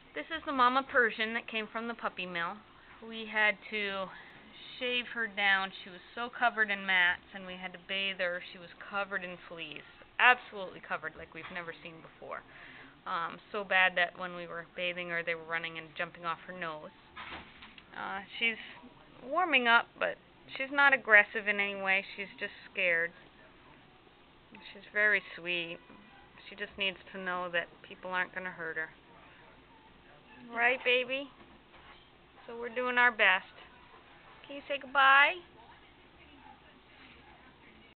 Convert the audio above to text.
This is the mama Persian that came from the puppy mill. We had to shave her down. She was so covered in mats, and we had to bathe her. She was covered in fleas, absolutely covered like we've never seen before. So bad that when we were bathing her, they were running and jumping off her nose. She's warming up, but she's not aggressive in any way. She's just scared. She's very sweet. She just needs to know that people aren't going to hurt her. Right, baby? So we're doing our best. Can you say goodbye?